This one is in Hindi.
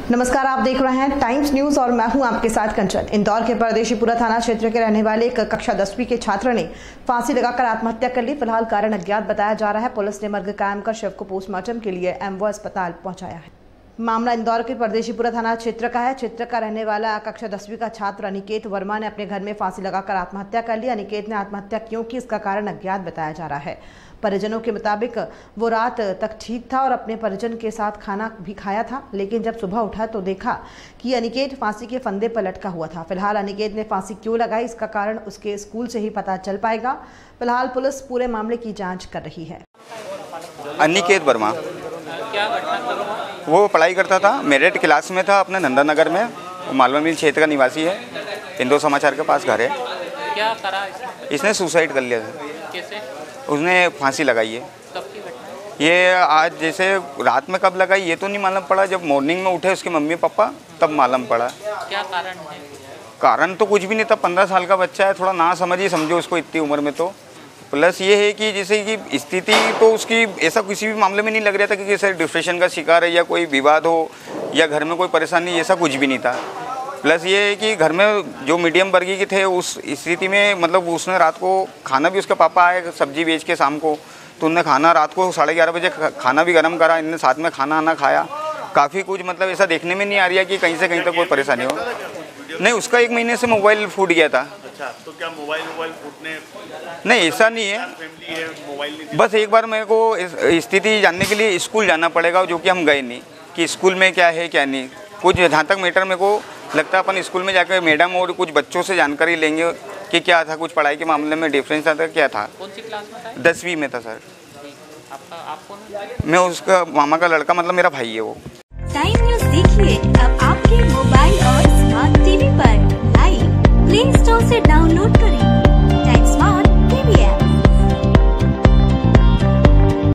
नमस्कार, आप देख रहे हैं टाइम्स न्यूज और मैं हूं आपके साथ कंचन। इंदौर के परदेशीपुरा थाना क्षेत्र के रहने वाले एक कक्षा 10वीं के छात्र ने फांसी लगाकर आत्महत्या कर ली। फिलहाल कारण अज्ञात बताया जा रहा है। पुलिस ने मर्ग कायम कर शव को पोस्टमार्टम के लिए एमओ अस्पताल पहुंचाया है। मामला इंदौर के परदेशीपुरा थाना क्षेत्र का है। क्षेत्र का रहने वाला कक्षा 10वीं का छात्र अनिकेत वर्मा ने अपने घर में फांसी लगाकर आत्महत्या कर ली। अनिकेत ने आत्महत्या क्यों की, इसका कारण अज्ञात बताया जा रहा है। परिजनों के मुताबिक वो रात तक ठीक था और अपने परिजन के साथ खाना भी खाया था, लेकिन जब सुबह उठा तो देखा कि अनिकेत फांसी के फंदे पर लटका हुआ था। फिलहाल अनिकेत ने फांसी क्यों लगाई, इसका कारण उसके स्कूल से ही पता चल पाएगा। फिलहाल पुलिस पूरे मामले की जांच कर रही है। अनिकेत वर्मा क्या घटना? वो पढ़ाई करता था, मेरिट क्लास में था अपने नंदानगर में। मालवा मिल क्षेत्र का निवासी है, हिंदू समाचार के पास घर है। क्या करा इसने सुसाइड कर लिया था। कैसे? उसने फांसी लगाई है। कब की घटना? ये आज जैसे रात में कब लगाई ये तो नहीं मालूम पड़ा। जब मॉर्निंग में उठे उसके मम्मी पापा तब मालूम पड़ा। क्या कारण है? कारण तो कुछ भी नहीं था। 15 साल का बच्चा है, थोड़ा ना समझ ही समझो उसको इतनी उम्र में। तो प्लस ये है कि जैसे कि स्थिति तो उसकी ऐसा किसी भी मामले में नहीं लग रहा था कि जैसे डिप्रेशन का शिकार है या कोई विवाद हो या घर में कोई परेशानी, ऐसा कुछ भी नहीं था। प्लस ये है कि घर में जो मीडियम वर्गीय के थे उस स्थिति में मतलब उसने रात को खाना भी, उसके पापा आए सब्जी बेच के शाम को, तो उनने खाना रात को 11:30 बजे खाना भी गर्म करा। इनने साथ में खाना आना खाया। काफ़ी कुछ मतलब ऐसा देखने में नहीं आ रहा है कि कहीं से कहीं तक कोई परेशानी हो। नहीं, उसका 1 महीने से मोबाइल फूट गया था। अच्छा, तो क्या मोबाइल फूटने? नहीं, ऐसा नहीं है। फैमिली है, मोबाइल नहीं। बस एक बार मेरे को स्थिति जानने के लिए स्कूल जाना पड़ेगा, जो कि हम गए नहीं कि स्कूल में क्या है क्या नहीं। कुछ जहाँ तक मैटर मेरे को लगता है अपन स्कूल में जाकर मैडम और कुछ बच्चों से जानकारी लेंगे कि क्या था, कुछ पढ़ाई के मामले में डिफरेंस था, क्या था। कौन सी क्लास में था? 10वीं में था सर। आप कौन? मैं उसका मामा का लड़का, मतलब मेरा भाई है वो। टाइम न्यूज देखिए अब आपके मोबाइल और स्मार्ट